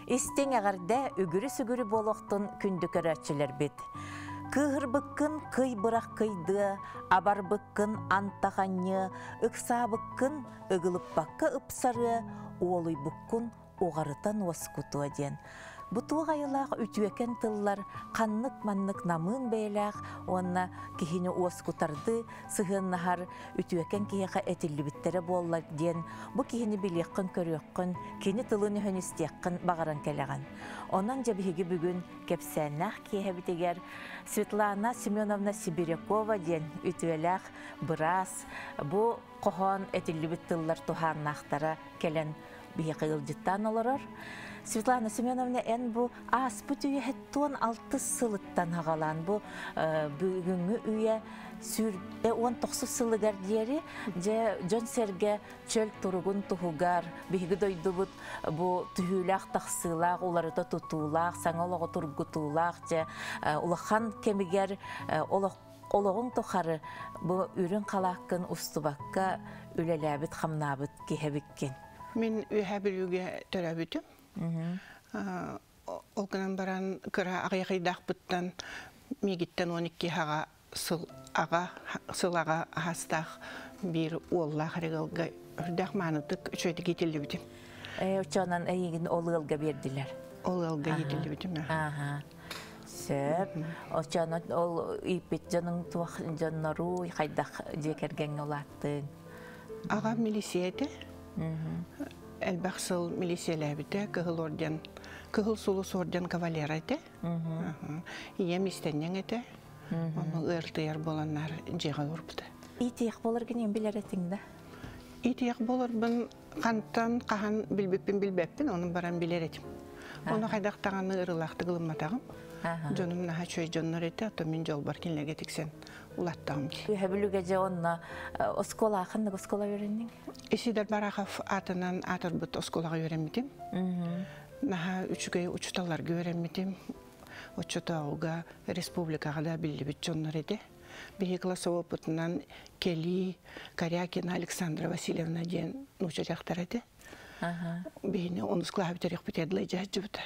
Истен ағарда үгірі-сүгірі болуқтың күнді көрәтшілер бет. Кығыр бұққын қый бұрақ қыйды, абар бұққын антағанны, ұқса бұққын ұғылып баққа ұпсары, олый бұққын оғарытан оскуту аден. Бұтуға айылақ үтіөкен тыллар қаннық-маннық намын бәйләқ, онына кехіне оскутарды сығыннахар үтіөкен кеяға әтілі біттері боллар ден, бұ кехіне білеққін көріөкқін, кені тылыны хөністеққін бағаран кәліған. Онан жабігі бүгін кепсәннақ кеге бітегер Светлана Семеновна Сибирякова ден үтіөләқ бұрас, бұ қоған әтілі біттіллар тухарнақтара кәлін бейі қиылжыттан оларыр. Светлана Семеновна ән бұ аспыт үйе әттуан 6 сылыттан ағалан бұ бүгінгі үйе 19 сылығар дері жон серге чөл тұрығын тұхуғар бейгі дойды бұ түхіләқ тақсылақ, оларыда тұтулақ, саңылығы тұрғытулақ, ұлақан кемігер олығын тұқары бұ үрін қалаққын ұстыбаққа үлеләбіт қамнабыт кехебіккен. Мен үйе бір үйге төрәбітім. Ол күнен баран күрі ағайқайдақ бұттан мегіттен 12 сыл аға хастақ бір олла қарығылға үрдәқ маныдық үшөйті кетелі бітім. Өчонан әйігін олы ылға берділер? Олы ылға кетелі бітім. Сөп, өчонан ол үйпет жаның туақ жаннару қайдақ жекерген олаттың? Аға милисияды. Әлбақсыл милисияләбіті кығыл сұлыс орден кавалер әді. Ием істеннен әді. Оны ұртыяр боланар жеғал ұрпыды. Итияқ болыр кенен білер әтіңді? Итияқ болыр бұн қанттан қаған білбеппін, оның баран білер әдім. Оны қайдақтағаны ұрылақты ғылыматағым. Жонum наха чөй жоннор эте, ато мен жол бар кенлерге тексен улаттағым ди. Өйәбілуге же онна оскола ақынды оскола өреннің? Исидар Барахов атынан атыр бұт осколаға өремедім. Наха үчігей учуталарға өремедім. Учутауға республикаға да білі біт жоннор еді. Бейі классы опытынан Кели, Корякина, Александра Васильевна ден нуча жақтар еді. Бейіне оны склаға бітерек бітеділі жаджы бұта.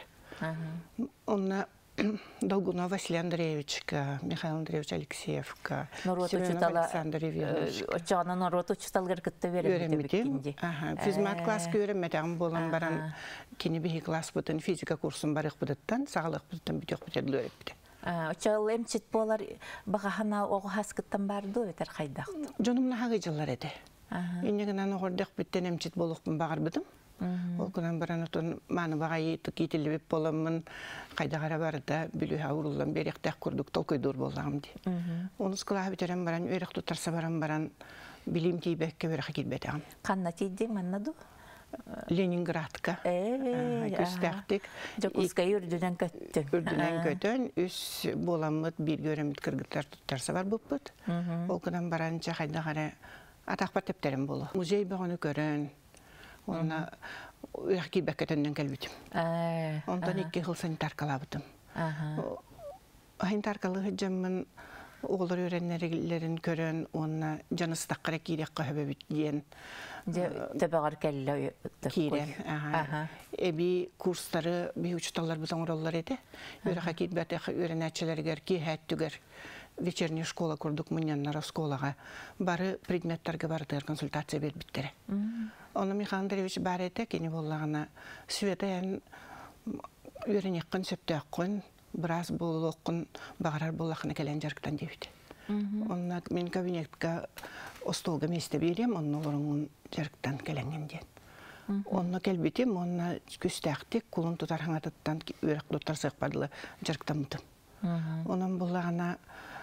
Онна Долгунов Василий Андреевич, Михаил Андреевич Алексеев, Семен Александрович. Очағына народ учиталғыр күтті веремеді. Физмат класс көрімедіғім болан баран кені бейі класс бұтын физика курсын барық бұдыттан, сағалық бұдыттан бүтек бүтеді өрепті. Очағыл әмчет болар бағағана оғы хаскыттан барды өтер қайдақты? Жонымна хағы жылар еді. Енегінен оғырдық бүттен әмчет болуқпын бағар бұдым. Ол күнен баран отын маны бағайы түкейтілі беп боламын, қайдағара барыда бүлі аурулан беректәк күрдік толкойдур болағым де. Оны скылағы бітерен баран, өрек тұтарса баран білім тейбәкке өріқі келбетіғым. Қанна тейден маннаду? Ленинградқа. Күстәқтік. Жокуска үрдінен көттін. Үрдінен көттін, үс боламыд бір көріміт кіргіттар тұтарса бар бұппыд. Ол күнен баранча қайдағара атақпа тептерім болу. Музей бағыны көрін. Ona uyaki beketenden gelbittim. Ondan 2 yıl sanitar kalabıdım. Sanitar jamın oğullar öğrenenlerin körün, ona canı stakara kirek kahve diyen. Tabagar kelle kiren. Ebi kursları, bir uçtalar budan oralar edi. Uyaki bekete öğrenençiler ki hattüger. Вечерняя школа курдук мыняннара школага бары предметтерге бардыр консультация берип биттер. Оны Михаил Андреевич бар эте кени боллагана Светаян үйренеккин сөптөккүн бираз болоккун багарар боллакына келен жарктан дебит. Онна мен кабинетке остолга месте берем, онны олорун жарктан келенген ден. Онна келбитим, онна күстәктик кулун тутархаңатыттан үйрек тутарсак бардылы жарктан мутым. Онан боллагана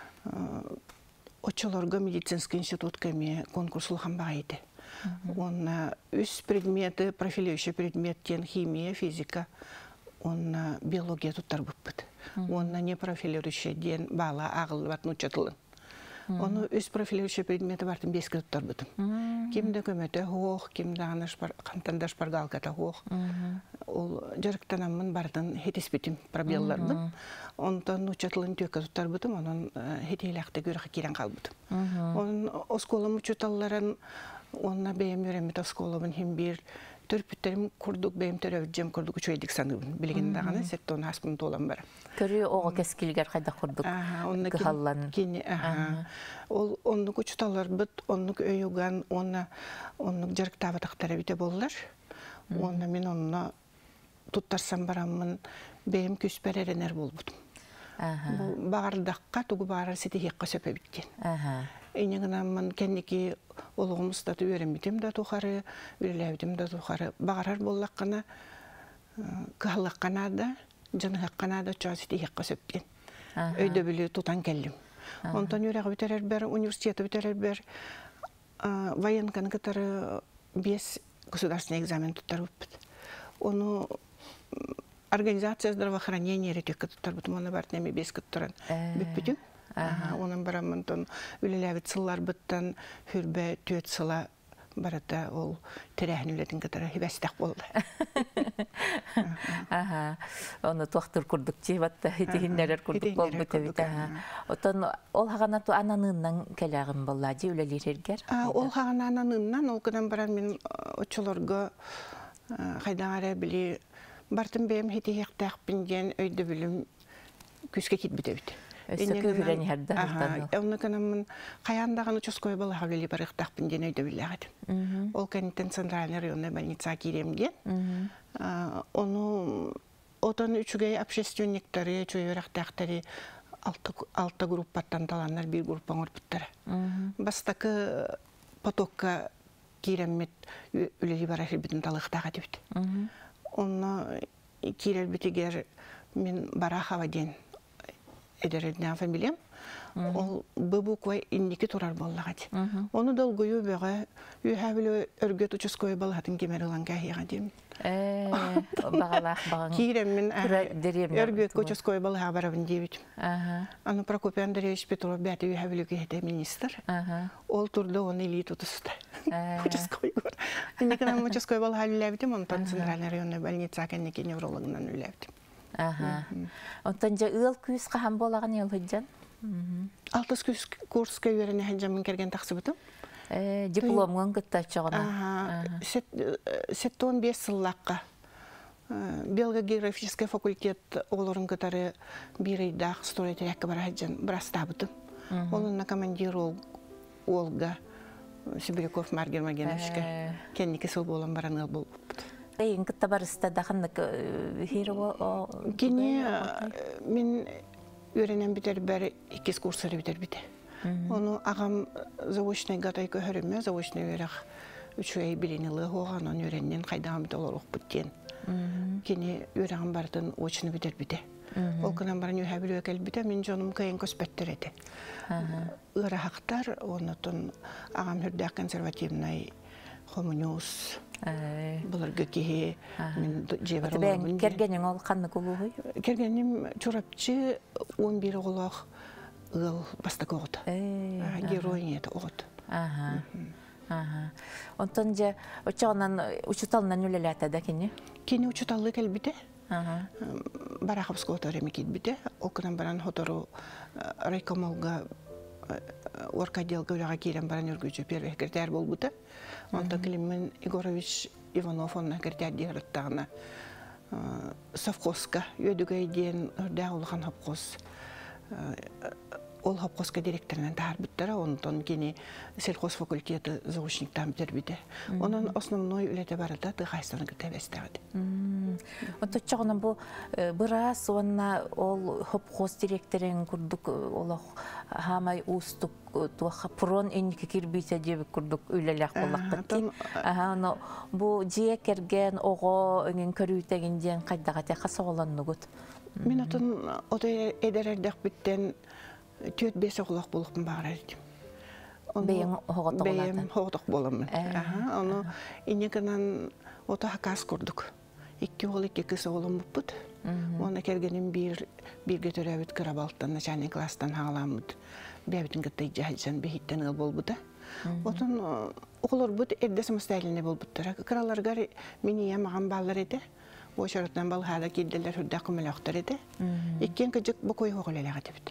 Очолорга медицинский институт кеме конкурс улхан багайды. Он үс предметы, профилирующий предмет тен химия, физика, он биология туттар буппыт. Он не профилирующий ден бала агыл батну чатылын. Он үс профилирующий предметы бартын беске туттар бутым. Кимде көмөтө хоох, кимде анаш кантандаш паргалката хоох. Ол жарыктанамын бардын хетеспитим пробеллардын. Онтан учатылын төкө туттар бутым, онун хетелакты көрөкө кирен калбытым. Он осколум учуталларын онна бейем өремет осколумун хим бир Төрпүттерим курдук, бейм төрөбүджем курдук үчөйдик саныбын. Билген даганы сеттон аспын толан бар. Көрү ого кескилгер кайда курдук. Кыхаллан. Ол оннук учталар бит, оннук өйөган, оннук жарыктабатактары бите боллар. Онна мен онна туттарсам бараммын, бейм күспереренер болбутум. Багардакка тугу баарар сети хекка сөпө биттен. Эйнегенаммын кенники олугумузда үйренбитим да тухары, үйлебитим да тухары. Багарар боллаккана, кыхаллаккана да, жаныгаккана да чоға сети хекка сөптен. Өйдө биле тутан келдим. Онтан үйрәгә битерер бер, университеты битерер бер, военканы кытары 5 государственный экзамен туттар бит. Оны организация здравоохранения ретек туттар бит, мона бар неме 5 кыттыран биппитим. Onun baramından ülelevit sıllar bıttan hürbe tüet sıla barada ol terehniletin kadar hibestek oldu. Onu tohtur kurduk civatta hitihinler kurduk bol bıtavit. Otan ol haganatu ananından kelağın bolladı ülelirger. Ol hagan ananından ol kadar baran min oçularga haydara bili bartın beyim hitihektek bingen öydü bilim küske kit bitevit. Söküvüren herden. Onu kanamın kayandağın uçuskoy balı havleli barıqtaq binden öydü bileğadım. Ol kanitten Centralny rayonuna больница kiremgen. Onu otan üçügey общественниктары, çöyraqtaqtары 6 gruppattan talanlar bir gruppan orputtara. Bastakı potokka kiremmet üleli barahir bitin talıqtağa debit. Onu kirel bitiger min baraxava den ederedden familiyam. Ol bubukvay indiki turar bollağadı. Onu dolguyu böyle ühevli örgüt uçuskoyu balhatın kemerilan kahiyağa dem. Bağalaq bağın. Kiremmin örgüt uçuskoyu balhağa barabın debitim. Anu Prokopy Andreyevich Petrov bäti ühevli kehde minister. Ol turda onu ili tutusta. Uçuskoyu var. Indikanam uçuskoyu balhağa ülebitim, ondan Centralny rayonuna больница kenneki nevrologundan ülebitim. Ondan ıl küs qahan bolağan yıl hıccan? 6 kurska öğrene hacamın kergen taksıbıtım. Diplomun gıtta çoğuna. 15 yıllaqqa. Belga geografический fakultet олорун кытары bir ayda строить ряка бар haccan брастабытым. Onun komandir Olga Сибиряков Маргер Магеновичка. Кенники сол болан баран ыл болуп. Эйин кытта барыста даханнык хиро Кини мен öğrenen biter beri 2 kursları biter biter. Onu ağam zavuçne gatay köhörümme zavuçne öğrak 3 ay bilinili hoğan onu öğrenen kaydağım biter olur bitten. Kini öğrağım bardın oçunu biter biter. O kanan baran öğebil ökel biter min canım kayın köspettir edi. Iraktar onu ton ağam hürdağ konservativnay homunus. Bularga kihi min jeber olabın. Ben kergenin ol kanlı kuluğuy? Kergenim çorapçı 11 olaq ıl bastak oğudu. Geroyin eti oğudu. Ondan uçağından uçutalından ülelete de kini? Kini uçutallı kelbide. Baraqapsko otaremi kelbide. Okunan baran hotoru raykomolga orkadelga ulağa kiren baran örgücü первый секретарь болбута. Ondan Klimin Igorovich Ivanov onna sekretär diğerttağına совхозка ödügeyden ördə olğan hopqos. Ol hopqoska direktorundan tarbittara ondan kini selxoz fakulteti zauşniktan biterbide. Onun основной ülete barada tıqaysana gitebestağdı. Ondan çoğunun bu biraz onna ol hopqos direktorun kurduk olaq hamay ustuk tuaxa pron eniki kirbite debik kurduk ülelek bolaq bitti. Onu bu jiye kergen oğo öngün körüyteginden qaydaqate qasa olannugut. Min atın oda edererdek bitten 4-5 oğlaq boluqpun bağırar edim. Beyim hoğotoq oladın? Beyim hoğotoq bolamın. Onu inekanan ota hakas kurduk. 2 oğul 2 kız oğlum buput. Ona kergenim bir götürevit Karabalt'tan, начальный klasstan hağlamıd. Bebitin gıttay cahilcan behitten ıl bolbuda. Otan oğulur bud edde samastayline bolbutlara. Karalargar miniye mağam bağlar edi. O şarttan bal hala kildeler hüddaq kumulaqtar edi. İkken kıcık bu koyu hoğulele gatibit.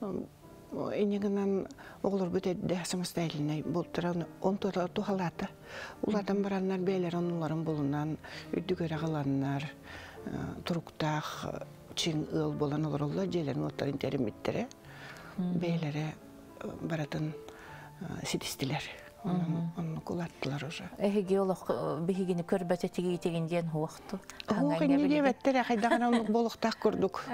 Enegenen oğulur bud edde samastayline bolbutlara. On tuhalata Улардан бараннар бейлер онларын болунан, үддігері қаланнар, тұруқтақ, чиң ыл болан оларылла, желерін оттарын теріметтері, бейлері баратын сидистилер. Onu kulattılar oja. Geolog bihigini körbete tegenden huaqtu. Huaqini debettere haydagan onu boluqtaq kurduk.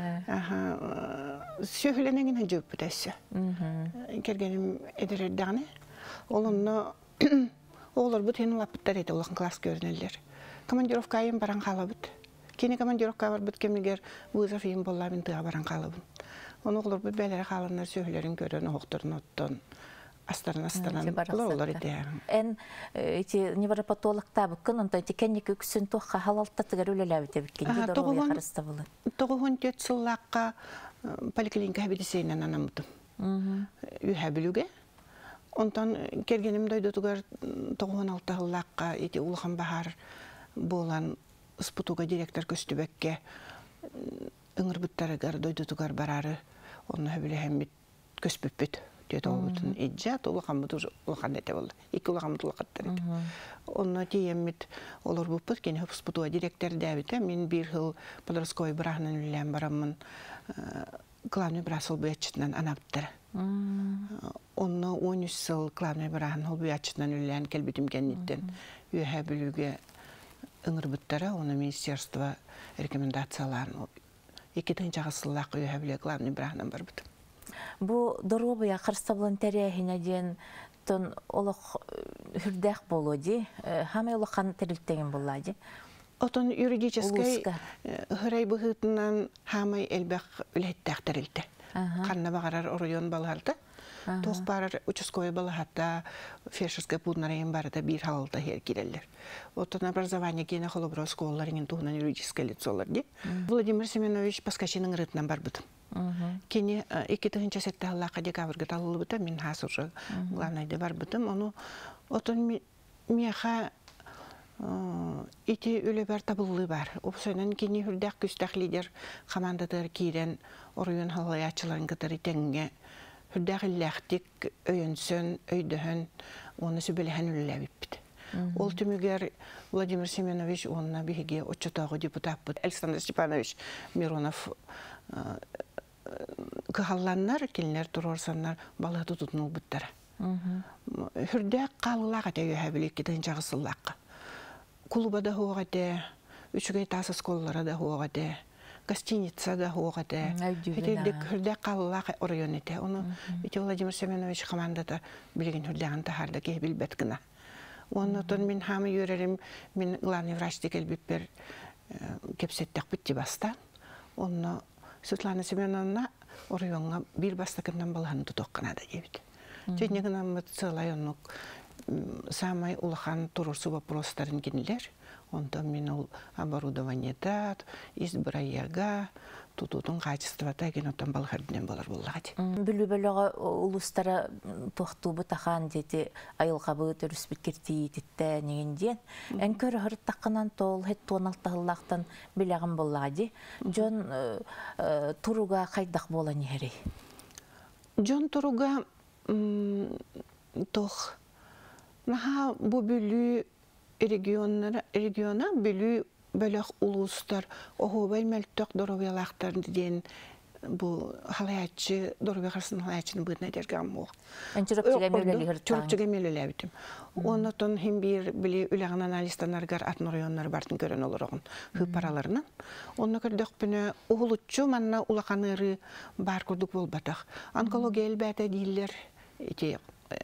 Söhlenengin jöp bitesse. Kergenim edererdağını. Olunna oğlar bu tenin lapıttar edi olaqın klas görünürler. Komandirovkayım baran qalabıt. Keni komandirovka var bit kemiger vızaf yim bollabın tığa baran qalabın. Onu oğlar bu belere qalanlar söhlerin görün oqturun otton. Астаран олар ите. En невропатологта буккын онтой тикенник үксүн тохка халалтатыгар үлеләбите биккен дорога карыста булы. 94 сыллакка поликлиника медицинаны анамытым. Үйһә билүгә. Онтан кергенем дойдотугар 96 сыллакка ите улхан бахар болан спутуга директор көстүбекке ыңыр буттарыгар дойдотугар барары. Онны хөбүле көспүппүт. Olutun icraat ulaqamıdır ulaqanete oldu. İki ulaqamıdır ulaqattır. Onu diyemit olur bu put kene hospital direktör David min bir yıl Podolskoy brahnan ülem baramın Klavny Brasıl büyüçünden anaptır. Onu 13 yıl Klavny Brahnan büyüçünden ülem kelbitim kenditten üye bölüge ıngır buttara onu ministerstva rekomendatsiyalarını 2-nji asıllaq üye bölüge Klavny Brahnan barbitim. Bu dorobuya qarsta bulan terehine den ton oloq hürdaq bolodi. Hame oloqan teriltegen bolladı. Oton юридический hıray bıhıtından hamay elbaq ülhettaq terilti. Qanna bağarar oryon balhardı. Toqparar участковый бала hatta фельдшерская пунктарайын барда bir halda her kireller. Oton образование gene холобро школаларының туğundan юридическое лицолар ди. Владимир Семенович Паскачинның рытынан барбытым. Кені 2-нче сетталлаққа декабрьге талылы бұта, мен хасыржы главнайды бар бұтым. Оны отын меха ити өлі бар табылы бар. Опсойнан кені үрдәк күстәк лидер командадыр кейрен орыйын халаячыларын кітір итенге үрдәк ілләқтік өйінсін, өйдіхін, оны сөбеліхен өлілі біппіді. Ол түмігер Владимир Семенович онына бігеге отчетағы депутат бұд. Александр Степанович Миронов кыхалланнар, келінер тұрорсаннар балығы тұтыныл бұттары. Хүрдәк қалылақ әте үйе білек кетен жағысыллаққа. Клубада хоғады, үшігей тасы сколлары да хоғады, гостиница да хоғады. Хүрдәк қалылақ орайон әте. Оны Владимир Семенович командада білген хүрдәғін тахарды кей білбәт кіна. Онытын мен хамы үйерерім, мен главный врачты келбіппер кепсеттек бітті баста. Оны Светлана Семеновна орайонға бір бастакынан балғаны тұтоққана да ебіді. Жәнегін амыт сылай онық самай улахан тұрырсы вопростарын кенілер. Онда мен ол оборудованиеда, избіраяға, tututun kачествата ген отан балгарден болар буллагы. Бүлүбөлөгө улустара тохтубу тахан дети айылгабы төрүспүт кертиитте негенден. Энкөр хырттакканан тол хет 16-лактан билегин буллагы. Жон туруга кайдак бола нехери. Жон туруга тох наха бу бүлү региона бүлү бөлөк улустар охобай мөлтөк доробиялактар ден бу халаячы доробиярсын халаячын бытна дергем мо. Чурчуга мелелебитим. Онотон хим бир били үлөгөн анализтанаргар атнорионнар бартын көрөн олорогун хөп параларынан. Онно көрдөк бүнө угулучу манна улаканыры бар курдук болбатак. Онкология элбете дилер эти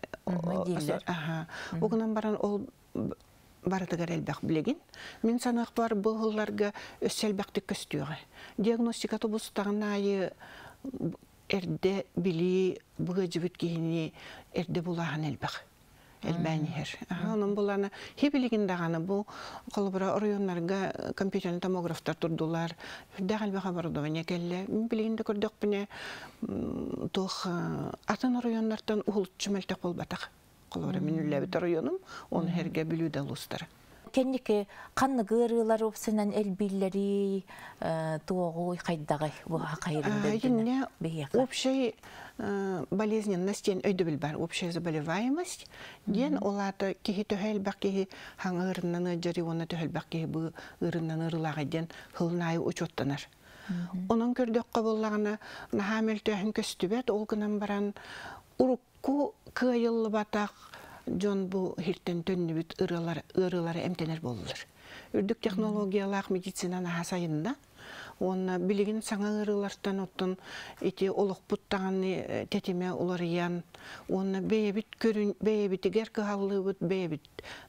Огунан баран ол барытыгар элбек билеген. Мен санақ бар бұғылларға өсселбәкті көстіуға. Диагностика тобустағын айы әрді били бұғы жібіт кейіне әрді бұлағын элбек. Элбәнер. Оның бұланы хебілеген дағаны бұл қолыбыра орайонларға компьютерный томографтар тұрдылар. Дәғал бәға бардуғын екелі. Мен білегенді көрдік бұне тұқ атын орайонлардан ұғылтшы мәлтек болбатақ. Қолыбыра мен үлі бітір орайоным, оны әрге білуді ұлыстары. кеннеке канны гырылар опсынан элбиллери тоогуй кайдагы бу кайрында общий болезненность өйдөбүл бар, общая заболеваемость ден олаты кихи төһөлбак кихи хаңырынан жери оны төһөлбак кихи бу ырынан ырылага ден хылнай учоттанар. Onun көрдөккө боллагына нахамел төһөн көстүбөт ол гынан баран урукку кыйыллы батак жон бу хиртен төннүбүт ырылары эмтенер болдулар. Үрдүк технологиялык медицинаны хасайында оны билигин саңа ырылардан оттон ити олукпуттаганы тетиме уларыян оны бейебитигер кыгаллыбыт бейебит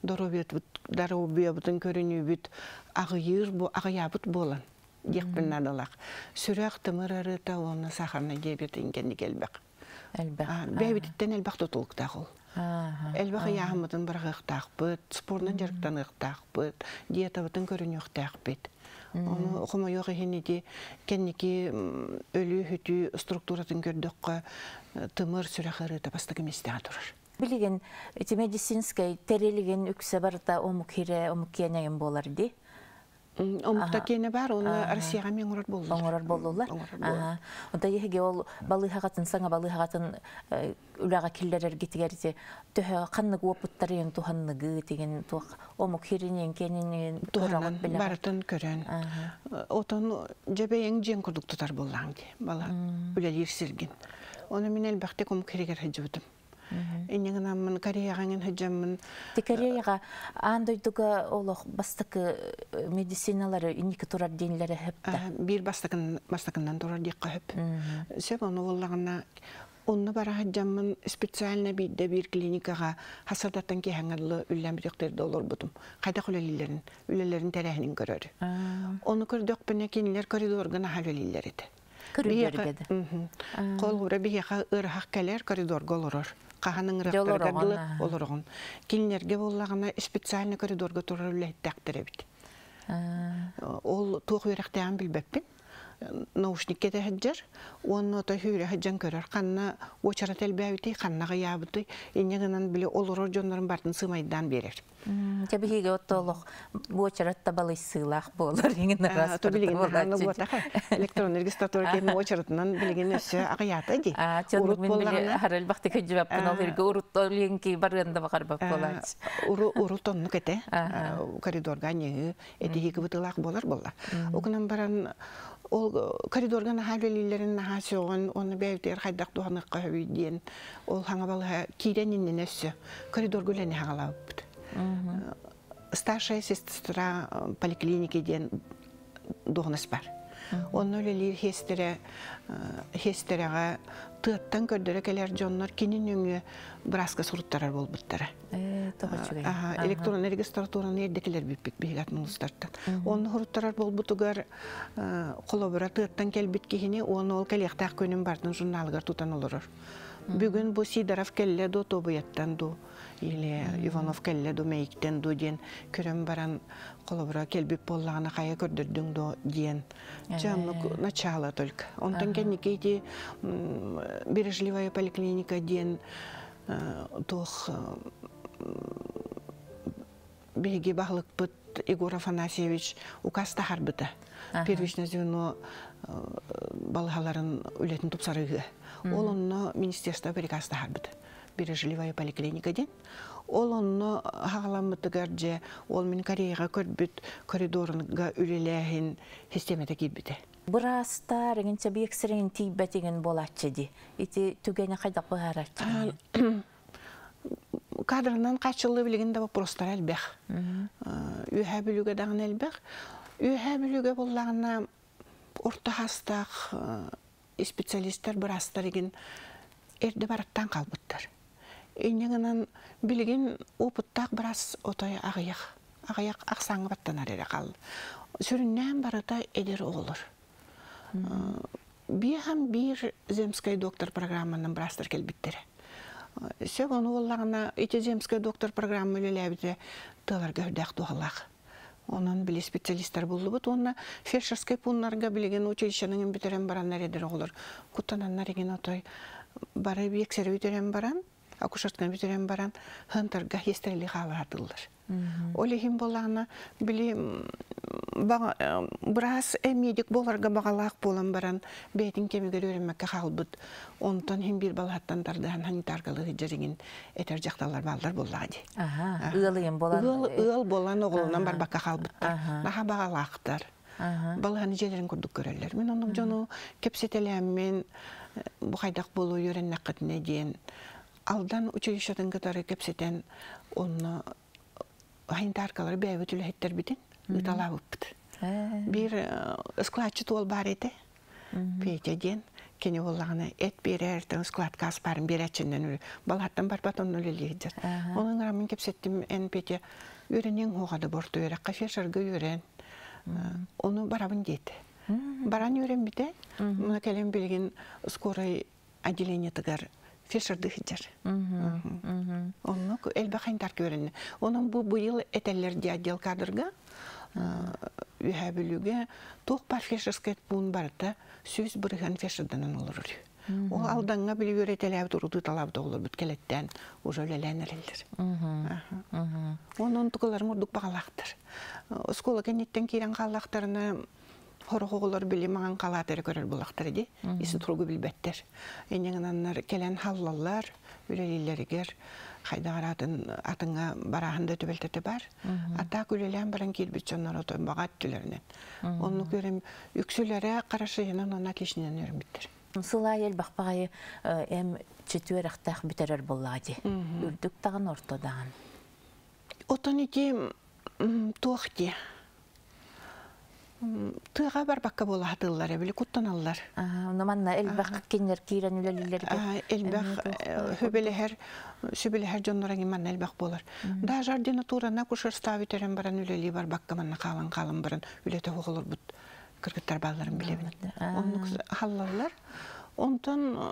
доробиябытын көрүнүбүт агыйыр бу агыябыт болан декпеннадылак сүрөк тымырырыта оны сахарный диабет ингенди келбек бейебиттен элбак тутулуктагыл элбак яамытын баргыктакпыт спорнун жарыктан ыктакпыт диетабытын көрүнүктакпыт onu okuma yok henidi kendiki ölü hütü strukturatın gördükçe tımır sürekli tabastaki mistağdır. Bilgen iti medisinskay tereligen ükse barda omuk yenegen bolardı. Omukta kene var onu Rusya'ya mengurar boldular. Mengurar boldular. Onda yehge ol balıhaqatın sana balıhaqatın ulağa killerer gitigerse töhö qanlık oputtar yen tuhanlığı degen tuq omuk hirinen keninen tuhanan baratın körön. Oton jebeyen jen kurduk tutar bollangi. Bala ülelir sirgin. Onu min elbaqte omuk hiriger hajıbıdım. Enegen amın Koreyagan hajamın. Koreyaga andoyduga oloq bastakı medisinaları iniki turar denlere hep de. Bir bastakından turar diqqa hep. Seb onu bollagana onu bara hajamın spesialna bir klinikaga hasardatan ki hangallı üllem birekter olur budum. Qayda qulalilerin, üllelerin terehinin görür. Onu kördük bene kinler koridorgana halaliler idi. Koridorgada. Qolgura biyaqa ırhaq keler koridor golurur. Qahanın ırhaqlargadılı olurğun. Kinlerge bollagana spesialna koridorga turar üllehittaktere bit. Ol tuğ veraqtağın bilbeppin. Наушникке де хаджар, оны та хүйре хаджан көрөр. Қанна очарат әлбәбіті, қанна ғаябыты, енегінен біле олырор жонларын бартын сымайдан берер. Жабихиге оттолық очаратта балай сылақ болар, еңін распырты болар. Электронный регистратура кемі очаратынан білген өсі ағаята де. Чонлық мен біле харал бақты көджібаппын ол ерге ұрытты оленки барғанда бақар бап болар. Урут онны кәте, коридорға неғі, әдегі бұтылақ болар. Оқынан баран ол коридорган хавелилерин нахасыгын оны бәйтер хайдак туганыкка хөйден ол хаңа бала киренинен өссө коридор гөлени хагалап. Старшая сестра поликлиникеден дугнас бар. Оны лелер хестерега тыттан көрдөрө келер жоннор кинин өңө браска суруттарар болбуттара. Электронный регистратураны эрдекелер биппик бигатын устартан. Оны хуруттарар болбутугар колобура тыттан келбит кихини оны ол келектак көнүн бардын журналыгар тутан олорор. Бүгүн бу Сидоров келле до тобуяттан до или Иванов келле до мейктен до ден көрөм баран колобура келбип боллагына кая көрдөрдүң до ден. Жамык начало только. Онтан кенникейди бережливая поликлиника ден тох беги баглык быт Егор Афанасьевич указ тахарбыта. Первичное звено балгаларын үлетін тупсарыгы. Ол онно министерство приказ тахарбыта. Бережливая поликлиника ден. Ол онно хағаламытыгар же ол мен Кореяға көрбіт коридорынға үлеләхін системата кейбіті. Бұрастар, еңінше бейексірген тейбәтеген болатшы де. Еті түгені қайдақ бұғаратшы? Кадрынан қачылы білігінде вопростар әлбәқ. Үйә білуге дағын әлбәқ. Үйә білуге болағына орта хастақ специалисттер бұрастар еген әрді бараттан қалбыттар. Үйнеңінен білген опыттақ біраз отай ағаяқ ақсаңы баттанар әрі қал. Сүріннен барыта әдері олыр. Bir земскай доктор программаның бірастыр келбіттері. Сөп оны олағына еті земскай доктор программы өлеләбіді тылар көрдәқ туғалақ. Onun bile специалисттар buldu bu. Onu фельдшерский пуннарға білген училищенің бітерен баранlar едір олар. Кутананlar еген отой бары бексері өтерен баран. акушертканы битирен баран хынтарга хестерли хаватылар. Олихим болана били брас эмедик боларга багалак болан баран бетин кемигер өремекке халбыт. Онтон хим бир балаттан тардан ханитаргалыгы жериңин этер жакталар балдар боллади. Ыылыйын болан. Ыыл болан оголунан бар бакка халбыттар. Наха багалактар. Баланы жерлерин көрдүк көрөлөр. Мен ону жону кепсетелеммен бу кайдак болуу үйрөннакытына дейин алдан училищеден кытары кепсетен онну ханитаргалар бәйбит үлехеттер битин ыталабыппыт. Бир складчы туол бар эте. Петя ден кене боллагына эт берер, складка аспарын беречинен балаттан бар батон үлелейдер. Onun рамын кепсеттим эн Петя үйренен хоғады борту үйрек, кафешерге үйрен. Onu барабын дейді. Баран үйрен бите, мұна кәлем білген скорой отделение тыгар фешерді хиджер. Onu elbe ханитарка үйренне. Onun bu yıl etellерде отдел кадрга үйәбілуге тоқ бар фешерскет буын барыта сөз бұрыған фешерденен олыр. Ол алданға білі өретеләбі тұруды талабды олыр бүткелеттен уже өлеләнерелдер. Оның тұқыларын ұрдық бағалақтыр. Скола кәнеттен кейрен қалақтарына хорох оғылар білі маған қалатары көрер болақтыр еді. Есі тұрғы білбәттер. Енеген аннар келен халлалар, өлелелерігер, қайдағар атыңа барағында төбелтеті бар. Ата күлелен баран келбет жонлар отойын бағат түлерінен. Оны көрем үксілері қарашыйынан оны отличнен өрімбеттер. Сылай ел бақпағай әм четуер ақтақ бітерер болады. Үрдік тағын ортодағын. Отын еке туақты. Тыға бар баққа бола атылар, әбілі құттаналар. Онаманна әлбақ кенлер кейрен үлелілерге? Әлбақ сөбелі жонларың иман әлбақ болар. Да жардина турана күшір стави терен баран үлелі бар баққа манна қалын баран үлеті оғылыр бұд кіргіттар баларын білебін. Оны халлалар. Онтан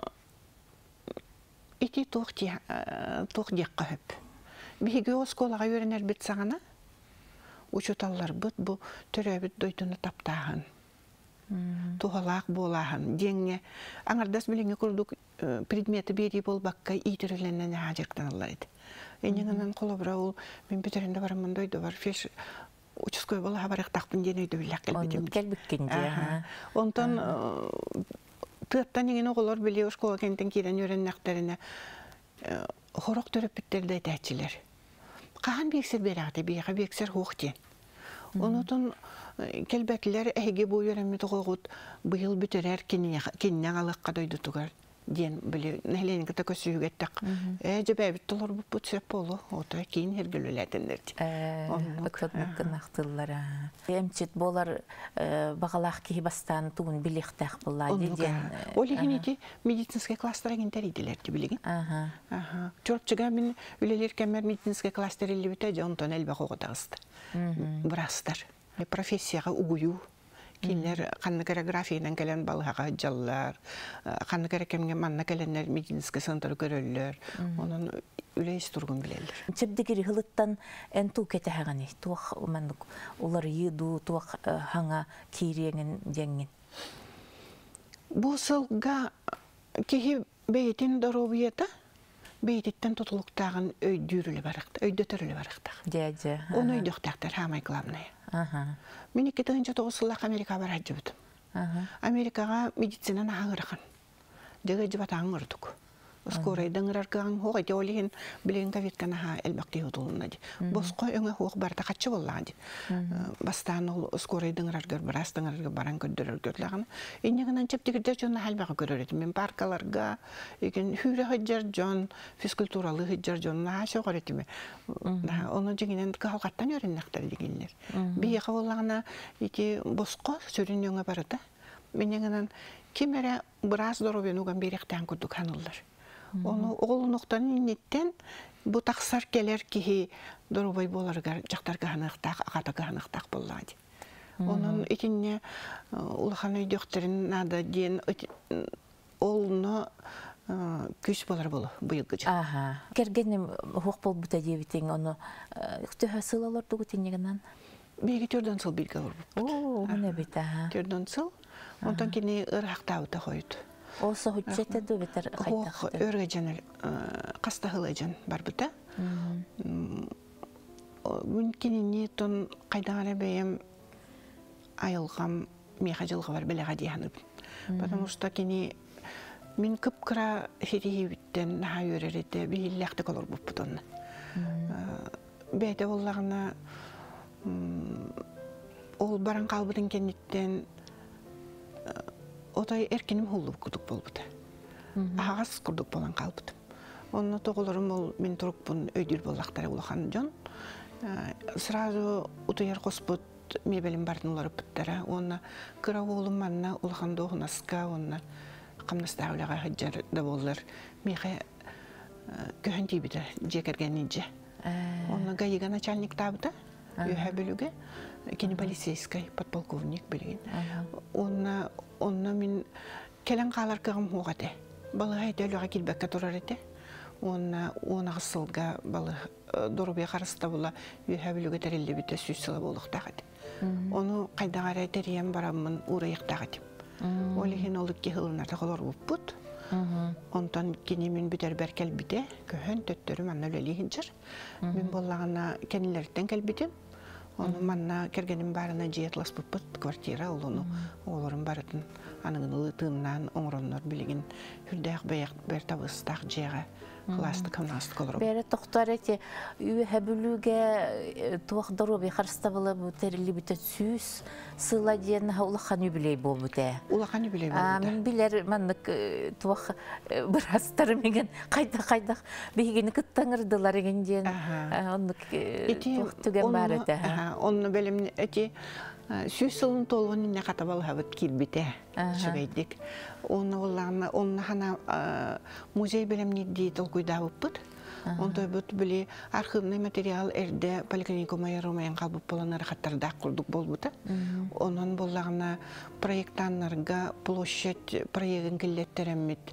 ити тоқ деққа хөп. Бігі осколаға өренер біт сағана учуталлар бұд бұ түрәбіт дойтыны таптағын. Туғалақ болағын. Денге аңардас біліңе күрдік предметі бері бол баққа итіріленнен ажырқтан алар еді. Енеңінен қолабыра ол мен бетерінде барамын дойды бар. Феш учаскөй бола хабарық тақпын ден өйді білік кәлбіккенде. Онтан тұяттан еңін оғылар біле ұшқоға кенттен кейден өреннақтарына хорақ түріп біттерді әтәтшілер. Қаған бексер берағды, бейға бексер хоқтен. Онытын келбәтілер әйге бой өремеді қоғыт бұйыл бүтерер кеніне қалыққа дойды тұғар. Ден біле, нәленің кіта көсүйгеттік. Жебәбіт тұлар бұт сөп болу, ота кейін ергіл өләтіндерді. Бұқсатмыққын ақтылылар. Әмчет болар бағалақ кейі бастан туын білектәқ болады. Ол еген еті медицинский кластар еген тәрейділерді білеген. Чорпчыға мен өлелер кәмер медицинский кластар елі бітәді, онтан әлбә қоғыда ғысты. Бұрастар. Профессияға ұғыю. Кинлер қанны коreografиядан кәлен балғаға жаллар, қанны кәрекемге манна кәленлер медицинский сынтыр көрөллер, оның үлейс тұрғын білелер. Чепдегері ғылыттан ән тұу кәті ғаны, туақ олар еду, туақ хаңа кейреңін деңін? Бұл сылға кейі бәйтін дұробиеті, бәйтіттен тұтылықтағын өйдүрілі барықты, өйдөтірілі барықты. Оны өйдөқтақтар хамай қыламнайы. Мен 2009 Америка бар әджі бұдым. Америкаға медицинаны аңырған. Деге жібат аңырдық. Скорой даңырарған хоқ әте олеген білеген ковидкана ха әлбәқті ұтылына де. Босқой өңі хоқ барда қатшы болған де. Бастан ол скорой даңыраргар барас даңыраргар баран көддірер лағын. Енегінен чептігірдер жоны әлбәқі көрер еді. Мен паркаларға, хүрі хүджер жон, физкультуралы хүджер жон, наша қор етіме. Оны жеңінен қалғаттан өріннақтар дегенлер. Бейеқі олағына босқо сөрін өңі барыда. Менегінен кемері біраз дұрубен оған беректен күрдік ханылдар. Оны оғылын оқтан инеттен бұ тақсар келер кейі дұрубай боларғар жақтарға ғанықтақ, ағатыға ғанықтақ болады. Оның етіне ұлған өйдіқтерін нада ден олыны күш болар болу бұйылғы жа. Кергенім хоқ бол бұта дебітен оны түхі сылалар тұғытенегінен? Бейгі түрден сыл білгі олар бұд. Оны бейті. Түрден сыл. Онтан кені ұрақтауыта қойды. Осы хүчете дөбетер Хоқ қайтақты. өргежен қаста хылайжан бар бұта. Мүмкініне тон қайдағаны бәйім айылғам меха жылғы бар біліға дейханы. Потому что кені мен көп қыра херейбіттен наға өререді бейілләқті колор бұп бұтын. Бәйді олағына ол баран қалбыдың кенеттен отай әркенім холлы күдік бол бұты. Ағас күрдік болан қалбыдым. Онына тоғылырым ол мен тұрып бұн өйдір болақтары олақан жон. Сразу ұтыяр қоспыд мебелім бардың олары бұттара. Онына кыра олым манна олақанды оғынаска, онына қамнаста олаға хаджар да болылар. Меға көхін тейбіді жекергенін же. Онына ғайыға начальник табыда, өйә бөлігі. Кені полицейскай, подполковник білген. Онына мен келен қалар кығым хоғады. Балыға әйті өліға келбәкке тұрар әді. Оны ғысылға балы дұрубе қарыста бола өйә бөлігі тәрелі біті сөйсілі болықтағады. Оны қайдағар әйтеріен барамын ұрайықтағады. Олеген олық кеғылынарды қолар бұппұд. Онтан кені мен бүтер бәр кәлбіде, көхін төттірім анна өлелейін жыр. Мен болағына кәнілерден кәлбідем. Оны манна кергенім барына жиетлас бұппыт квартира, оларын барытын аныңын ұлытыңнан оңыронлар білеген хүрдәқ бәйіқ бәр табыстақ жеға қыласты қымнасты қолырым. Бәрі тоқтар әте үйе бүліге туақдыру бей қарыста болы бұтәрілі біті сүз сыла дейін ұлақан үбілей бол бұты. Ұлақан үбілей бол бұты. Мен білер мәнік туақ бірастары меген қайдақ бейгені күттаңырдылар егенден туақ түген бар әті. Оны бәлім әте сөз сылын толуын не қатабал хабыт келбіте шүгейдік. Оны хана музей бәлімні дейт ол көйда бұппыд. Ондай бұт білі архивный материал әрді поликлинику майорумайын қалбып боланар қаттарда құрдық бол бұты. Онын болағына проекттанларға площадь проектін келеттеремет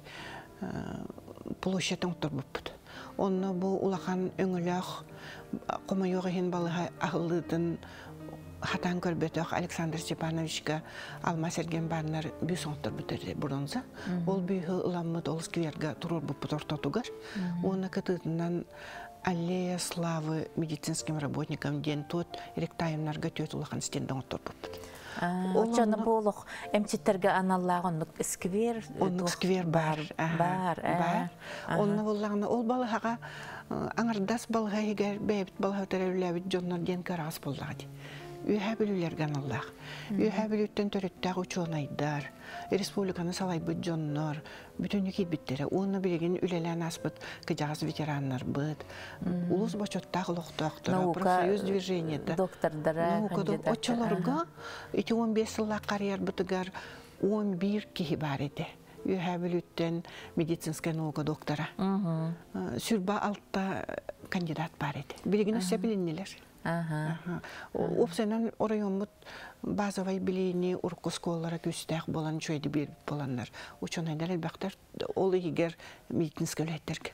площадьтың ұттыр бұппыд. Оны бұл улақан өңіліғ қомайоғын балыға ағылыдың хатан көрбетөк Александр Степановичка алма серген барнар бүй соңттыр бүтерді бұрынза. Ол бүйі ұламыд ол скверға тұрор бұппыт ортатугар. Оны кытытынан аллея славы медицинским работникам ден тот ректайымнарға төт улақан стендің оттыр бұппыт. Жаны болық әмтеттерге аналлағын сквер? Сквер бар. Оны болағына ол балыға аңырдас балыға егер бәйбіт балыға тәрәуләбіт жоннар ден қарағыз болдағады. Үйә білулерген Аллах. Үйә білуттен төреттәғ учонайдар, республиканы салай бұд жоннар, бүтін екет біттері. Оны білеген үлелән аспыт кыжағыз ветераннар бұд. Улус бачоттағы лоқтақтыра, профсоюз движениеті. Доктордара. Наукадың отчаларға 15 жылға қарияр бұтығар 11 кехи бар еді. Үйә білуттен медицинская наука доктора. Сүрба алтта кандидат бар еді. Білеген өсе біліннелер. Опсенен орайомут базовай билини урку сколлара күстәк болан чөйді бір боланлар. Учонайдар әлбәқтар ол егер медицинская өләттергі.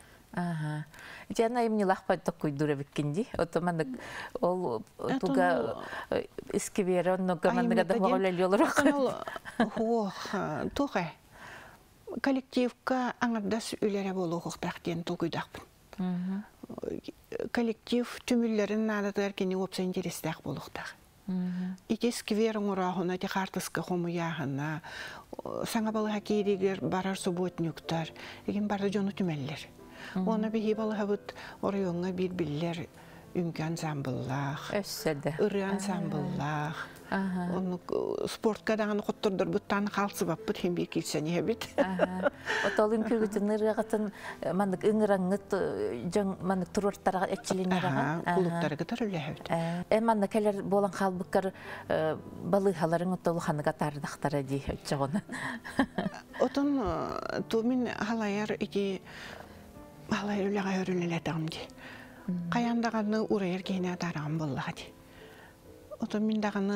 Жана имни лахпайттық көйдуре біккенді. Отомандық ол туға искевері, оннығы мандыға да бағылелі олырақ. Туға коллективка аңырдас үлері болу құқтақ ден тұл көйдақпын. Коллектив түмілерін надатығар кені опса интерестәк болуқтақ. Ите скверің ұрағына, те қартысқы қомы яғына, саңа балыға кейдегер барар субботнюктар, еген барды жоны түмәлілер. Оны бейі балыға бұд орайонға бір білілер үмкі ансамбыллақ, ұры ансамбыллақ. Спортқа дағаны құттырдыр бұттаны қалсы бап бұт хембе келсәне әбет. Отал үмкі күтін ұрығатын мандық үңіраңғыт мандық тұрварттарға әтчіліне раған. Құлыптарға тұрылы әбет. Мандық кәлер болан қалбыққар балығаларың оталы қаныға тардақтары дей өтчіғыны. Отын мен халайар еке халайар өліға өрілі әтіғым де. Қаяндағаны ұрайыр кейіне атараған болыға де. Отын мен дағаны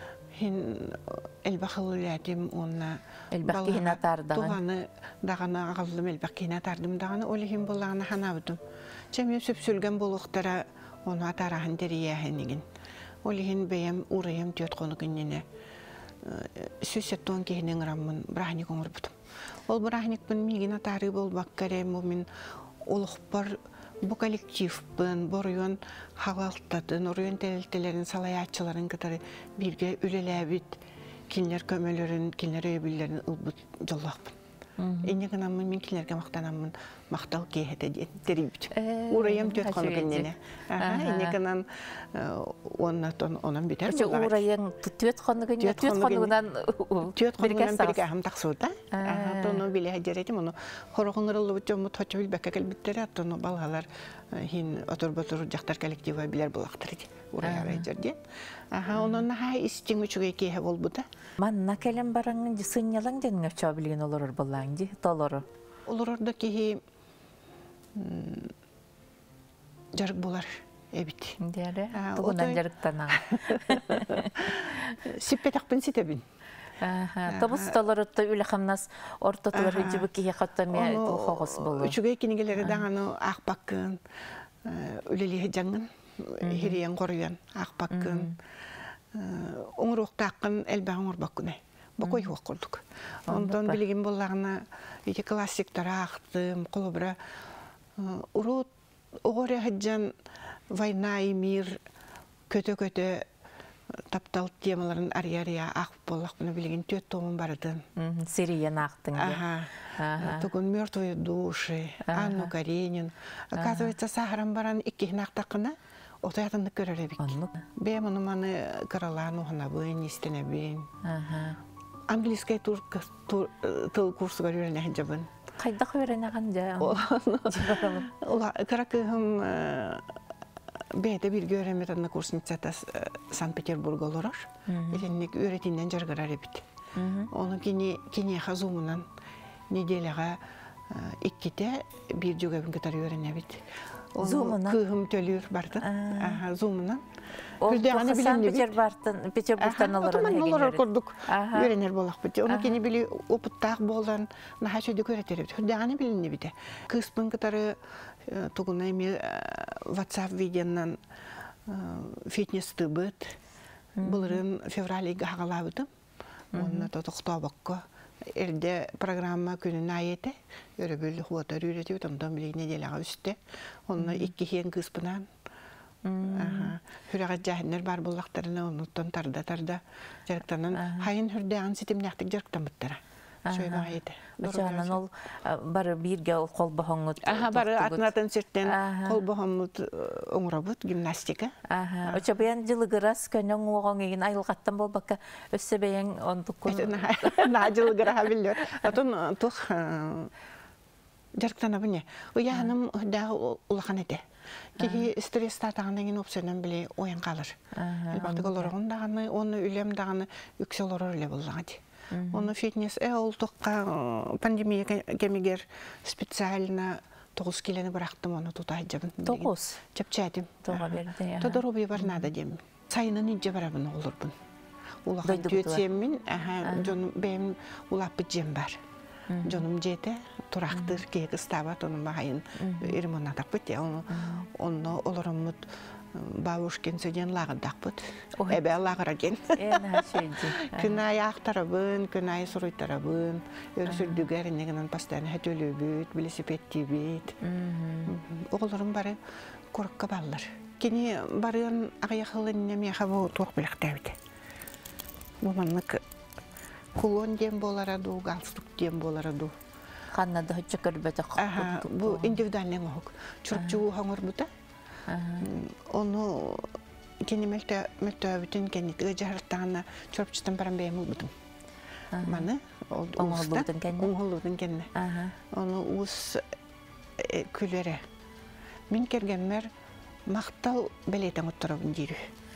әлбақыл өләдім, онына туғаны дағаны ағылым әлбақкейін атардым дағаны олығын болағына хана бұдым. Жәме сөпсілген болуқтара оны атарағын дәрияғын еген. Олығын бәйім ұрайым төт қоны күннені сөз сәттуын кейінен ұрамын бірағыны көңір бұдым. Ол бұрағынекпін мегін атары болбақ кәрем, мен олықпар bu kolektivpın, boruyon halалтатын, oryon teleltelerin, salaятчыларын кытары бирге үлеләбит, кинлер көмөлөрүн, кинлер өйбүллөрүн ылбыт жоллақпын. Эне гынамын мен кинлерге мақтанамын, мақтал кейхете терибит. Урайым төт қоны күннене. Эне гынан онан битер болар. Урайың төт қоны күннене, төт қонығынан бірге ахым тақсуда. Тону биле хәҗәретим, оны хорогыңырылы бүтәм тотчы билбәккә кәлбиттәре, тону балалар хин отыр-батыр жақтар коллектива билер булактыр ди. Урайга җәрде. Онан ха истиң үчүгә кейе болбуда. Манна келем бараңын сыннялаң деңгә чабылган олар буллаң ди, толору. Олорда кейе жарык булар эбит. Диәре. Тугунан жарыктана. Сиппетакпын ситебин. Тобус толоротта үләхәмнәс ортотылар җибе кие хаттамя хогыс булды. Үчүгә кинигеләре даганы акпаккын, үлеле җаңгын, хириен корыян акпаккын. Оңруктаккын элбә оңрбаккыны. Бакой хук курдук. Ондан билигин боллагына ити классиктара актым, колобра урут огоре хаҗан война и мир көтө-көтө таптал темаларын ария ак боллакны билигин төт томун бардын. Сириян актың. Тугун мертвые души, Анну Каренин. Оказывается, Сахарам баран икки нактакына отаятын көрөрө бик. Бе муну маны каралану ханабын, истенебин. Английский тыл курсуга үйрөнө жабын. Кайда үйрөнөгөн жа? Ола каракым бейде bir göremeden kurs mitsatas Санкт-Петербург olurur. Elenlik öğretinden jargarar ebit. Onu kini hazumunan nedelega ikkite bir jogabın kadar öğrenebit. Zoom'undan? Kıhım tölür bardı. Zoom'undan. Peterburg'dan olarak kurduk. Öğrenir bolak bit. Onu kini bili oputtak bolan naha şöyle öğretir. Hürdağını bilinni bide. Kıspın kadar tuğuna emi WhatsApp videondan fitness tıbıt. Bunların fevraliga hağalabıdım. Onu da toxtabakka. Erde programma gününe ayete. Öyle böyle huatar üretiyor. Ondan bile ne diyelim üstte. Onu iki hiyen kıspınan. Hüragat jahinler bar bullaklarına unuttan tarda. Jarıktanan hayın hürdağın sitim naktik jarıktan bittara. Şöyle ayete. Uçağından ol barı birge kol bahongut. Barı atnatan sirtten kol bahongut oңrabut gimnastika. Uçağı beyan jılgıras könön oğan egin ayılgattan bol baka össe beyan ondukun. Na jılgıra biliyor. Atın tuh jarıktan abine. O yanım hürdağ ulağan ede. Ki stres tatağından opsiyonun bile oyan kalır. Elbette olarağın dağını, onu ülem dağını yüksel olur öyle bulladı. Onu fitness oldukça pandemiye kemiger spesialna 9 kileni bıraktım onu tutayacağım. 9? Çapçadım. Toğa verdi. Tadorobi var nada diyeyim. Sayının ince barabın olur bun. Ulağın tüyetsemin, benim ulapı cem var. Canım jete turaktır ki kıstavat onun bahayın irmon atakpıt ya onu olurum Babuşkin söylediğin lağıdakpıt. Ebe lağıragen. Kınay aktarabın, kınay soruytarabın. Örsürdüger negenen pastane hetölübüt, velosipedtibit. Olurum bari korkka ballar. Kini barıyan ağayakılın nemi xabu tuğ bilaktabit. Bu manlık kulon diyem bolaradu, galstuk diyem bolaradu. Kanada hıçıkır bete qaqtuk. Bu individualne ngoğuk. Çurupçuğu hangur buta. Onu kini melte bütün kenitiga jahartağına çurupçudan param beyemul budum. Manı oğuludun kenne. Onu uus külere. Min kergenmer maqtal beleten otturabın jiru.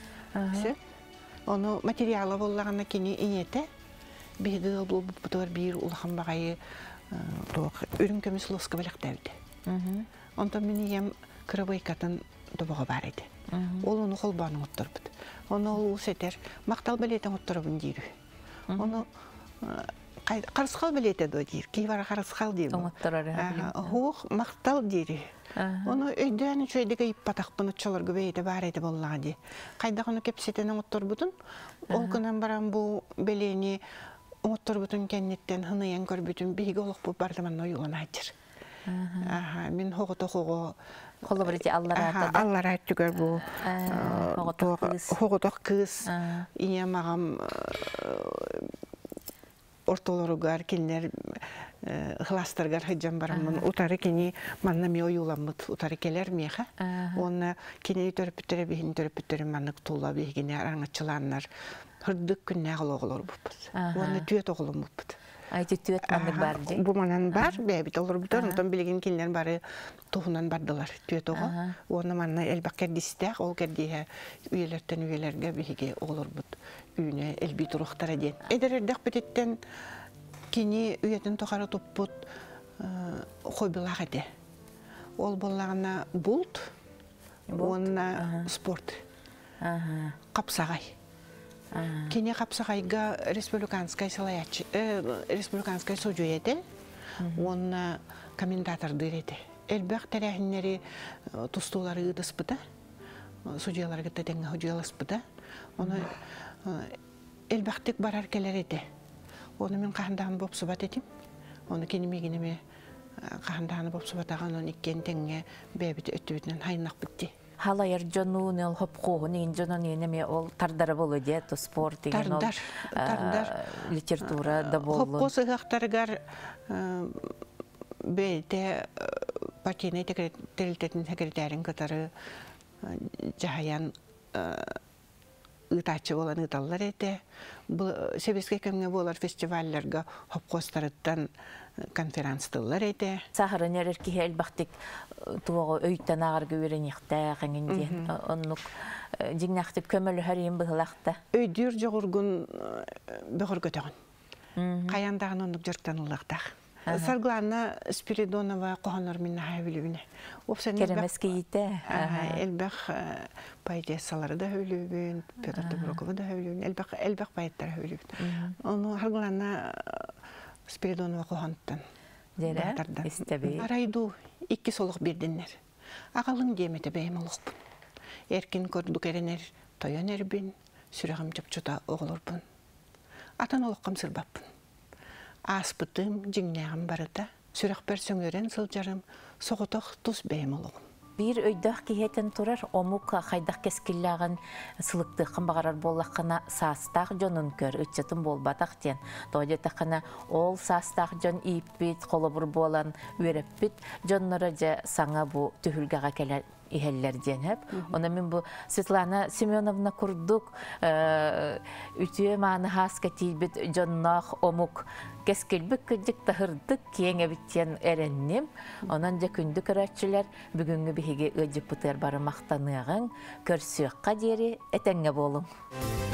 Onu materyala bollağına kini inyete bir gıl bu budur bir ulağın bağayı ürün kömüs loska bilak devdi. Ondan mini yem kırabıykatın dobağa var idi. Onu kolbanı otturbud. Onu uus eter maqtal beleten otturabın jiru. Onu qarısqal belete do jir. Ki var qarısqal deyim. Hoğ maqtal jiri. Onu öydüğünü şöyle gayip patakpını çalır güveyde var edi bolladı. Kayda onu kepsetenen otturbudun. Ol günden baran bu beleni оңоттор бүтүн кеннеттен хыныян көрбүтүн биги олох бу бардаман оюлан айтыр. Мен хогото хого Холобрити алларата. Аллара түгөр бу хоготок кыз ия магам ортолоругар кинер хластаргар хыджан барамын утары кини манна ми оюламыт утары келер меха онна кини төрпүтөрө бихин төрпүтөрө маннык тула бигине араңачыланнар хырдык күннө оголор буппут онна түөт оголум буппут Айты түөт маннык бар же. Бу манан бар бебит олор бутор онтон билген кинлер бары тухунан бардылар түөт ого онна манна элбаккер дистек ол кердие үйелерден үйелерге биге оголор бут үйүнө элби туруктара ден эдердек битеттен кини үйетін тоқары тұппыт хоббилақ әде. Ол болағына бұлт, онына спорт. Қапсағай. Кини қапсағайға республиканскай сожу еді, онына комментаторды еді. Әлбәқ тәрәхінлері тұстулары ұдыспыда, сожуяларға тәтенгі хожуяласпыда. Оны әлбәқтік барар келер еді. Оны мен қағындағын боп сұбат етім. Оны кенемегенеме қағындағын боп сұбатаған оны иккен тәңге бәбіті өттібітінен хайнақ бітті. Халайыр жонуын ол хоп қоғын еген жонуын енеме ол тардары болу деді, спорт деген ол литература да болу. Хоп қосы ғақтарығар бәйті партийный тәрілтетін секретарин қатары жағаян ытачы болан ыталлар эте. Себеске кемге болар фестивальлерге хопкостарыттан конференцтылар эте. Сахарын эрерки элбактик туого өйттен агар көбөрөнүктө кеңинде оннук жигнакты көмөлү харыйын быгылакта. Өйдүр жогургун бөгөргөтөгөн. Каяндагын оннук жыртан улактак. Сарглана Спиридонова кохонор минна хайвилүбүнө. Керемеске ите. Элбах поэтессалары да хөйлүбүн, Петр Доброкова да хөйлүбүн, элбах поэттер хөйлүбүн. Ону Сарглана Спиридонова кохонтан. Дере, истеби. Арайду 2 солук бирдиннер. Агалың демете бейим олукпун. Эркин көрдүк эренер, тоyon эрбин, сүрөгөм жапчута оголорбун. Atan олуккам сырбаппын. Аспытым, жиңнәғым барыта, сүрәк бер сөңерен сылжарым, соғытық тұз бәйім олығым. Bir öydақ кейетін тұрар, омук қайдақ кескілләғын сылықтықын бағарар боллаққына састақ жонын көр, үтчетін болбатақ ден. Тоғыды тақына ол састақ жон иппет, қолы бұр болан өреппет, жонлары жа саңа бұ түхілгіға келер ихеллерден хеп. Оны мен бу Светлана Семеновна курдук үтүе маны хаска тийбит жоннах омук кескелбик кыжык тахырдык кеңе биттен эреннем. Онан да күндү көрөчүлөр бүгүнгү биһиге ыжып бытыр бары мактаныгын көрсөкка дери этеңге болум.